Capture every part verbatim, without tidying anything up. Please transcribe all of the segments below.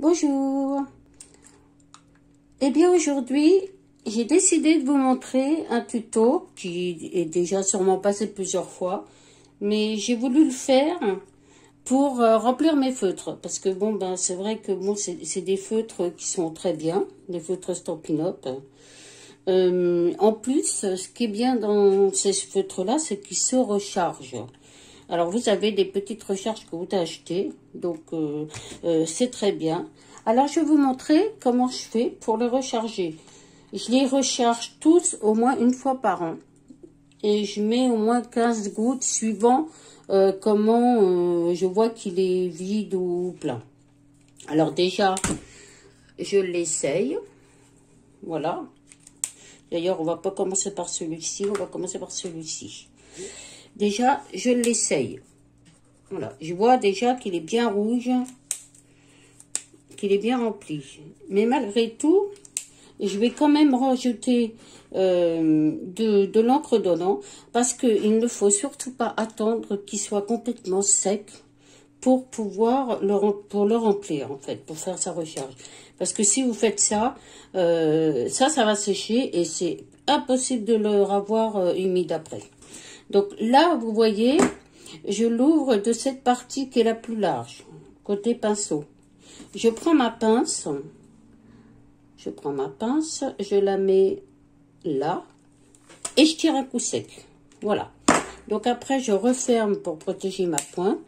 Bonjour. Eh bien aujourd'hui, j'ai décidé de vous montrer un tuto qui est déjà sûrement passé plusieurs fois, mais j'ai voulu le faire pour euh, remplir mes feutres, parce que bon ben c'est vrai que bon c'est des feutres qui sont très bien, des feutres Stampin' Up. Euh, en plus, ce qui est bien dans ces feutres là, c'est qu'ils se rechargent. Alors, vous avez des petites recharges que vous achetez, donc euh, euh, c'est très bien. Alors, je vais vous montrer comment je fais pour les recharger. Je les recharge tous au moins une fois par an. Et je mets au moins quinze gouttes suivant euh, comment euh, je vois qu'il est vide ou plein. Alors déjà, je l'essaye. Voilà. D'ailleurs, on va pas commencer par celui-ci, on va commencer par celui-ci. Déjà, je l'essaye. Voilà, je vois déjà qu'il est bien rouge, qu'il est bien rempli. Mais malgré tout, je vais quand même rajouter euh, de, de l'encre dedans, parce qu'il ne faut surtout pas attendre qu'il soit complètement sec pour pouvoir le, pour le remplir, en fait, pour faire sa recharge. Parce que si vous faites ça, euh, ça, ça va sécher et c'est impossible de le revoir euh, humide après. Donc là, vous voyez, je l'ouvre de cette partie qui est la plus large, côté pinceau. Je prends ma pince, je prends ma pince, je la mets là et je tire un coup sec. Voilà. Donc après, je referme pour protéger ma pointe.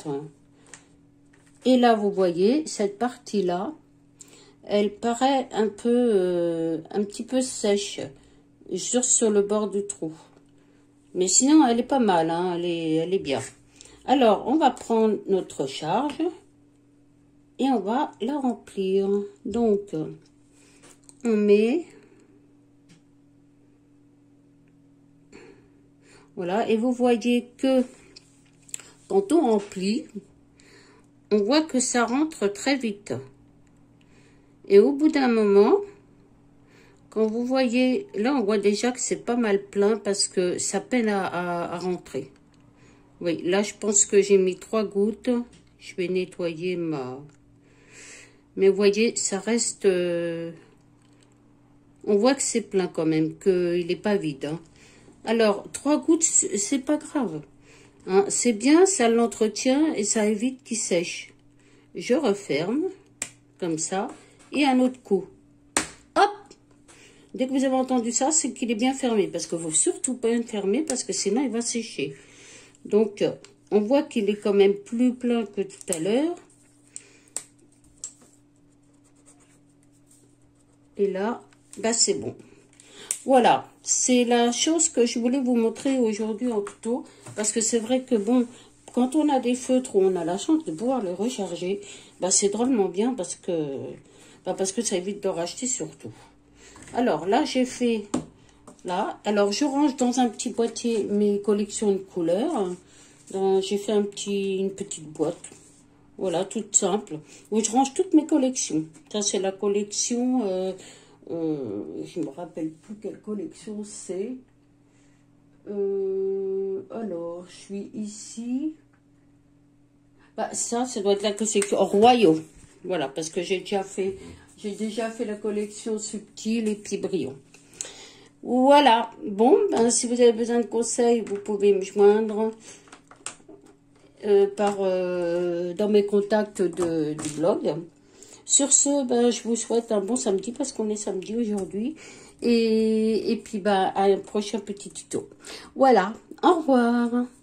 Et là, vous voyez, cette partie-là, elle paraît un peu, euh, un petit peu sèche, sur, sur le bord du trou. Mais sinon, elle est pas mal, hein, elle est, elle est bien. Alors, on va prendre notre charge et on va la remplir. Donc, on met... Voilà, et vous voyez que quand on remplit, on voit que ça rentre très vite. Et au bout d'un moment, quand vous voyez, là on voit déjà que c'est pas mal plein parce que ça peine à, à, à rentrer. Oui, là je pense que j'ai mis trois gouttes. Je vais nettoyer ma... Mais vous voyez, ça reste... Euh... On voit que c'est plein quand même, qu'il n'est pas vide. Hein. Alors, trois gouttes, c'est pas grave. Hein. C'est bien, ça l'entretient et ça évite qu'il sèche. Je referme, comme ça, et un autre coup. Hop! Dès que vous avez entendu ça, c'est qu'il est bien fermé. Parce qu'il ne faut surtout pas le fermer, parce que sinon il va sécher. Donc, on voit qu'il est quand même plus plein que tout à l'heure. Et là, bah c'est bon. Voilà, c'est la chose que je voulais vous montrer aujourd'hui en tuto. Parce que c'est vrai que bon, quand on a des feutres où on a la chance de pouvoir les recharger, bah c'est drôlement bien parce que, bah parce que ça évite de racheter surtout. Alors là, j'ai fait, là, alors je range dans un petit boîtier mes collections de couleurs. J'ai fait un petit, une petite boîte, voilà, toute simple, où je range toutes mes collections. Ça, c'est la collection, euh, euh, je me rappelle plus quelle collection c'est. Euh, alors, je suis ici. Bah, ça, ça doit être la collection Royaux. Voilà, parce que j'ai déjà fait, j'ai déjà fait la collection Subtile et puis Brillant. Voilà. Bon, ben, si vous avez besoin de conseils, vous pouvez me joindre euh, par euh, dans mes contacts de, du blog. Sur ce, ben, je vous souhaite un bon samedi parce qu'on est samedi aujourd'hui. Et, et puis, ben, à un prochain petit tuto. Voilà. Au revoir.